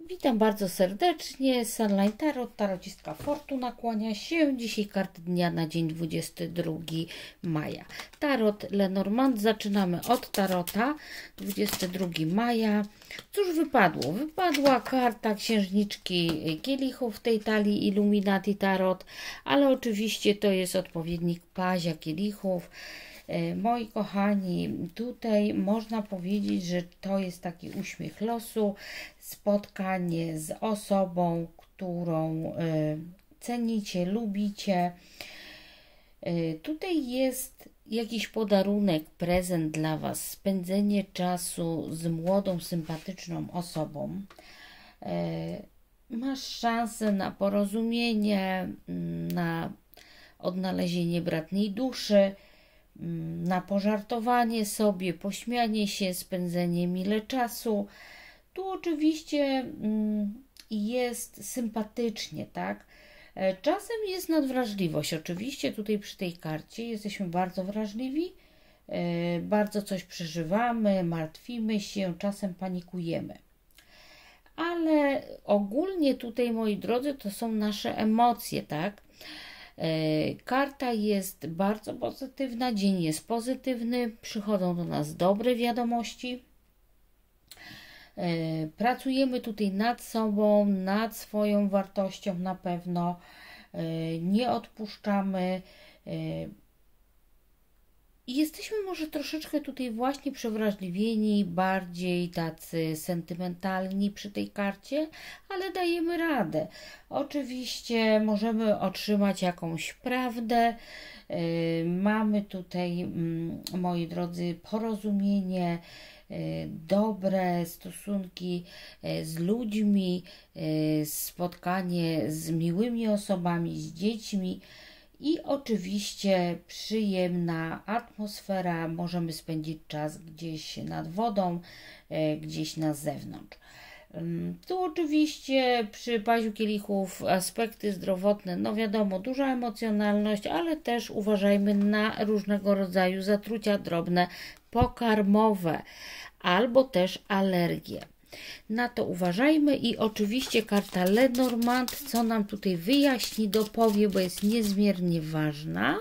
Witam bardzo serdecznie. Sunline Tarot, tarocistka Fortuna kłania się. Dzisiaj karty dnia na dzień 22 maja. Tarot Lenormand. Zaczynamy od tarota. 22 maja. Cóż wypadło? Wypadła karta księżniczki kielichów w tej talii Illuminati Tarot, ale oczywiście to jest odpowiednik pazia kielichów. Moi kochani, tutaj można powiedzieć, że to jest taki uśmiech losu, spotkanie z osobą, którą cenicie, lubicie. Tutaj jest jakiś podarunek, prezent dla Was, spędzenie czasu z młodą, sympatyczną osobą. Masz szansę na porozumienie, na odnalezienie bratniej duszy, na pożartowanie sobie, pośmianie się, spędzenie mile czasu. Tu oczywiście jest sympatycznie, tak? Czasem jest nadwrażliwość. Oczywiście tutaj przy tej karcie jesteśmy bardzo wrażliwi, bardzo coś przeżywamy, martwimy się, czasem panikujemy. Ale ogólnie tutaj, moi drodzy, to są nasze emocje, tak? Karta jest bardzo pozytywna, dzień jest pozytywny, przychodzą do nas dobre wiadomości. Pracujemy tutaj nad sobą, nad swoją wartością na pewno, nie odpuszczamy. I jesteśmy może troszeczkę tutaj właśnie przewrażliwieni, bardziej tacy sentymentalni przy tej karcie, ale dajemy radę. Oczywiście możemy otrzymać jakąś prawdę. Mamy tutaj, moi drodzy, porozumienie, dobre stosunki z ludźmi, spotkanie z miłymi osobami, z dziećmi. I oczywiście przyjemna atmosfera, możemy spędzić czas gdzieś nad wodą, gdzieś na zewnątrz. Tu oczywiście przy paziu kielichów aspekty zdrowotne, no wiadomo, duża emocjonalność, ale też uważajmy na różnego rodzaju zatrucia drobne pokarmowe albo też alergie. Na to uważajmy i oczywiście karta Lenormand, co nam tutaj wyjaśni, dopowie, bo jest niezmiernie ważna.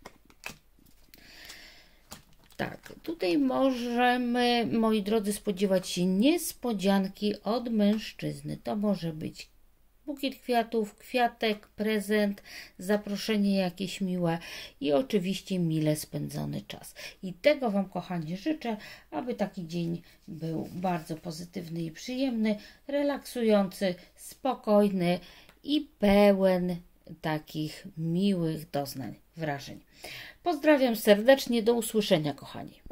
Tak, tutaj możemy, moi drodzy, spodziewać się niespodzianki od mężczyzny. To może być bukiet kwiatów, kwiatek, prezent, zaproszenie jakieś miłe i oczywiście mile spędzony czas. I tego Wam, kochani, życzę, aby taki dzień był bardzo pozytywny i przyjemny, relaksujący, spokojny i pełen takich miłych doznań, wrażeń. Pozdrawiam serdecznie, do usłyszenia, kochani.